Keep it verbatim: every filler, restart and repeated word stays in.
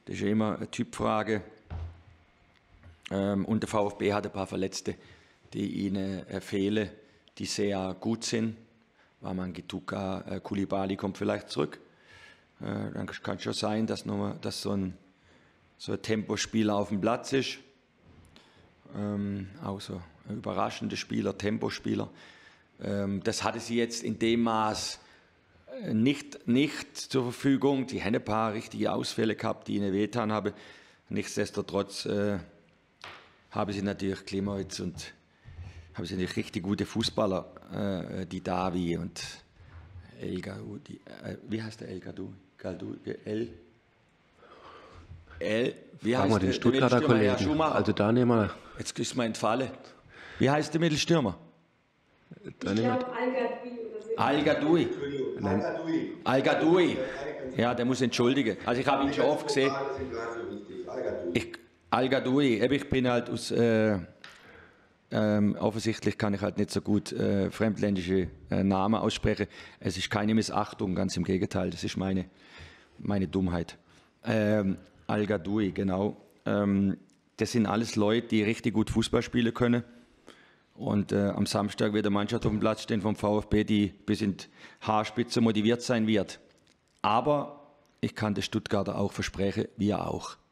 Das ist ja immer eine Typfrage. Ähm, und der VfB hat ein paar Verletzte, die ihnen äh, fehlen, die sehr gut sind. Waman Gituka, äh, Koulibaly kommt vielleicht zurück. Äh, dann kann es schon sein, dass, noch, dass so, ein, so ein Tempospieler auf dem Platz ist. Ähm, auch so ein überraschender Spieler, Tempospieler. Ähm, das hatte sie jetzt in dem Maß nicht, nicht zur Verfügung. Die haben ein paar richtige Ausfälle gehabt, die ihnen wehgetan haben. Nichtsdestotrotz äh, haben sie natürlich Klimowitz und haben sie natürlich richtig gute Fußballer, äh, die Davi und El Gaudi. Äh, wie heißt der El Gaudi? El? El? Wie Fragen heißt wir den der, Stuttgarter der Mittelstürmer? Kollegen. Also da nehmen wir. Jetzt ist mir entfallen. Wie heißt der Mittelstürmer? Da nehmen wir. Al-Gadoui. Al-Gadoui. Ja, der muss entschuldigen. Also ich habe ihn schon oft gesehen. Ich, Al-Gadoui, ich bin halt aus, äh, ähm, offensichtlich kann ich halt nicht so gut äh, fremdländische äh, Namen aussprechen. Es ist keine Missachtung, ganz im Gegenteil, das ist meine, meine Dummheit. Ähm, Al-Gadoui, genau. Ähm, das sind alles Leute, die richtig gut Fußball spielen können. Und äh, am Samstag wird eine Mannschaft auf dem Platz stehen vom VfB, die bis in die Haarspitze motiviert sein wird. Aber ich kann den Stuttgarter auch versprechen, wir auch.